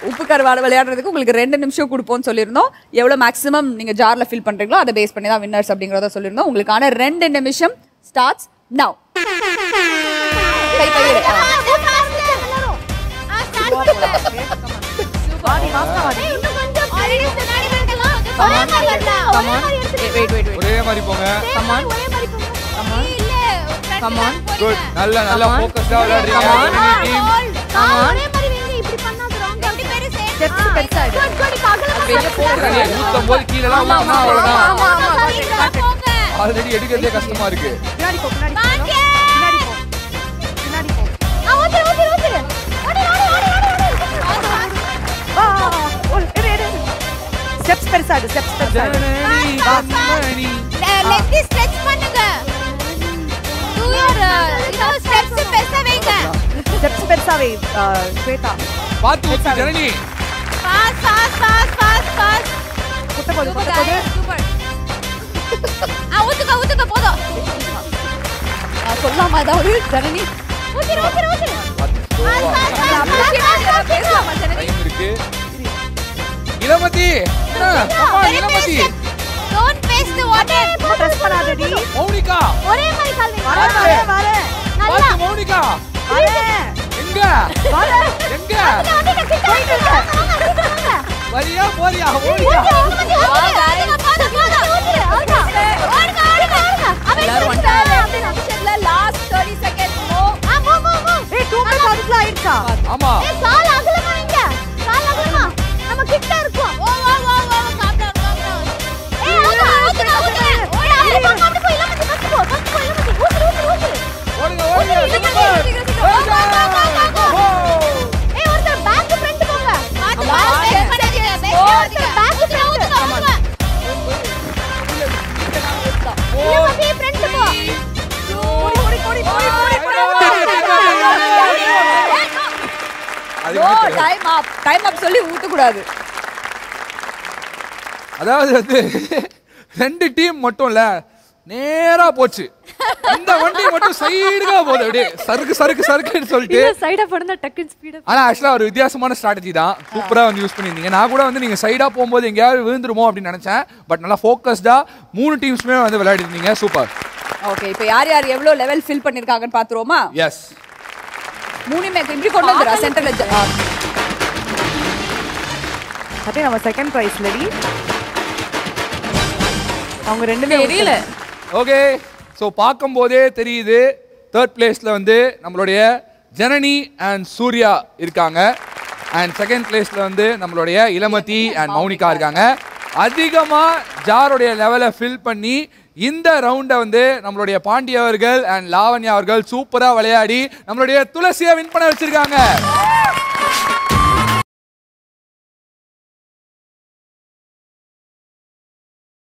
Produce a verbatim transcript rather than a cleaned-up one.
உப்பு கருவாடு விளையாடுறதுக்கு உங்களுக்கு ரெண்டு நிமிஷம் கொடுப்போம்னு சொல்லியிருந்தோம். எவ்வளோ மேக்ஸிமம் நீங்கள் ஜாரில் ஃபில் பண்ணுறீங்களோ அதை பேஸ் பண்ணி தான் வின்னர்ஸ் அப்படிங்கிறத சொல்லியிருந்தோம். உங்களுக்கான ரெண்டு நிமிஷம் ஸ்டார்ட்ஸ் நவ். கை கையில் ஒரே மாதிரி போங்க. Come on. Good. நல்லா நல்லா ஃபோக்கஸ்டா விளையாடுறீங்க. இப்படி பண்ணாத ராங். அப்படி பேரு சேஃப். ஸ்டெப்ஸ் பெருசா இருக்கு. குட் குட் அகல வெளிய போறீங்க. ஊத்தும் போது கீழ எல்லாம் ஊத்துனா அவ்வளவுதான். ஆமா ஆமா போங்க. ஆல்ரெடி எடுக்கிறதே கஷ்டமா இருக்கு. பின்னாடி போ பின்னாடி போ. பின்னாடி போ. பின்னாடி போ. ஆ ஓடு ஓடு ஓடு. ஓடு ஓடு ஓடு ஓடு. வா ஓடு எடு. ஸ்டெப்ஸ் பெருசா இருக்கு. ஸ்டெப்ஸ் பெருசா இருக்கு. லெக் ஸ்ட்ரெச் பண்ணுங்க. இதோ ஸ்டெப்ஸ் பெருசா வைங்க. ஸ்டெப்ஸ் பெருசா வை ஸ்வேதா. பாத்து ஊத்து Janani. Pass pass pass pass pass. குட்ட போடு குட்ட போடு. சூப்பர். ஆ ஊத்துங்க ஊத்துங்க போதும். ஆ சொல்லாம ஏதாவது ஜனனி. ஊத்து ஊத்து ஊத்து. Pass pass pass. பேசலாமா ஜனனி? இருக்கு. இளமதி. கமா Ilamathi. Don't waste the water. Press பண்ணாதடி. மௌனிகா. ஒரே மாதிரி கால் வை. வர வர வர. நல்லா. மௌனிகா. வர. எங்க? வர. எங்க? வந்து கிட்ட போயிட்டு இருக்க. வரியா போறியா மௌனிகா? வா गाइस. போடு போடு. ஓடுங்க ஓடுங்க. ஓடுங்க ஓடுங்க. எல்லாரும் வந்துட்டாங்க. அப்படியே நிமிஷத்துல லாஸ்ட் thirty seconds மோ. ஆ மோ மோ மோ. ஏய் two minutes அதுக்குள்ள ஆயிடுச்சா? ஆமா. ஏய் கால் அகலமா இங்க. கால் அகலமா. நம்ம கிட்ட இருக்கோம். ஓ ஓ ஓ ஓ சாப்பிடு. சொல்லி ஊத்தக்கூடாது. அதாவது வந்து ரெண்டு டீம் மட்டும் இல்ல நேரா போச்சு. இந்த வண்டி மட்டும் சைடுகா போகுது. அப்படியே சறுக்கு சறுக்கு சறுக்குன்னு சொல்லிட்டு சைடா போடுனா டக்குன்னு ஸ்பீடா. ஆனா ஆக்சுவலா ஒரு வித்தியாசமான ஸ்ட்ராட்டஜி தான். சூப்பரா வந்து யூஸ் பண்ணிருந்தீங்க. நான் கூட வந்து நீங்க சைடா போகும்போது எங்கேயாவது விழுந்துருமோ அப்படின்னு நினைச்சேன். பட் நல்லா ஃபோக்கஸ்டா மூணு டீம்ஸ்மே வந்து விளையாடி இருந்தீங்க. சூப்பர். ஓகே இப்போ யார் யார் எவ்வளவு லெவல் ஃபில் பண்ணிருக்காங்கன்னு பாத்துருவோமா? எஸ். மூணுமே இப்படி கொண்டு வந்துறா சென்டர்ல. அதே நம்ம செகண்ட் பிரைஸ் லடி. அவங்க ரெண்டுமே தெரியல. ஓகே ஸோ பார்க்கும்போதே தெரியுது தேர்ட் பிளேஸில் வந்து நம்மளுடைய ஜனனி அண்ட் சூர்யா இருக்காங்க. அண்ட் செகண்ட் பிளேஸில் வந்து நம்மளுடைய இளமதி அண்ட் மௌனிகா இருக்காங்க. அதிகமாக ஜாருடைய லெவலை ஃபில் பண்ணி இந்த ரவுண்டை வந்து நம்மளுடைய பாண்டி அவர்கள் அண்ட் லாவண்யா அவர்கள் சூப்பராக விளையாடி நம்மளுடைய துளசியை வின் பண்ண வச்சிருக்காங்க.